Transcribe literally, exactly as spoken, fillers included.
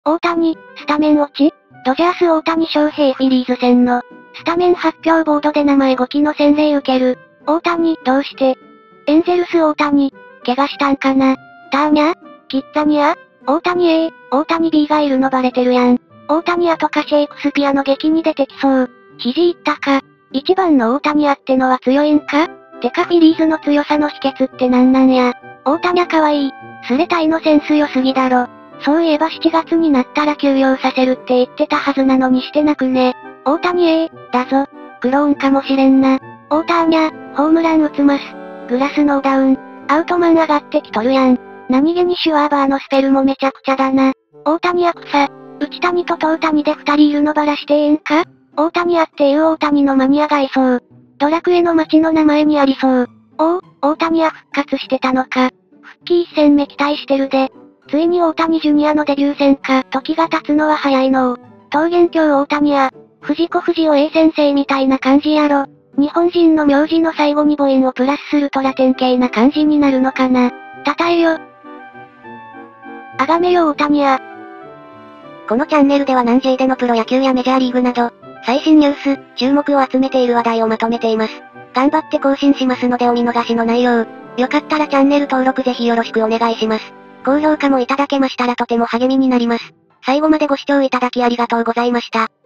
大谷、スタメン落ち？ドジャース大谷翔平フィリーズ戦の、スタメン発表ボードで名前ごきの洗礼受ける。大谷、どうして？エンゼルス大谷、怪我したんかな？ターニャ？キッザニア？大谷 A、大谷 B がいるのバレてるやん。大谷やとかシェイクスピアの劇に出てきそう。肘いったか。一番の大谷やってのは強いんか？てかフィリーズの強さの秘訣ってなんなんや。大谷は可愛い。スレタイのセンス良すぎだろ。そういえばしちがつになったら休養させるって言ってたはずなのにしてなくね。大谷 A、だぞ。クローンかもしれんな。大谷や、ホームラン打つます。グラスノーダウン。アウトマン上がってきとるやん。何気にシュワーバーのスペルもめちゃくちゃだな。大谷や草。内谷と東谷で二人いるのバラしてええんか？大谷やっていう大谷のマニアがいそう。ドラクエの街の名前にありそう。おお、大谷や復活してたのか。復帰一戦目期待してるで。ついに大谷ジュニアのデビュー戦か。時が経つのは早いのう。桃源郷大谷や、藤子不二雄 A 先生みたいな感じやろ。日本人の名字の最後に母音をプラスするとラテン系な感じになるのかな。たたえよ。あがめよ大谷や。 このチャンネルでは南 J でのプロ野球やメジャーリーグなど、最新ニュース、注目を集めている話題をまとめています。頑張って更新しますのでお見逃しのないよう。よかったらチャンネル登録ぜひよろしくお願いします。高評価もいただけましたらとても励みになります。最後までご視聴いただきありがとうございました。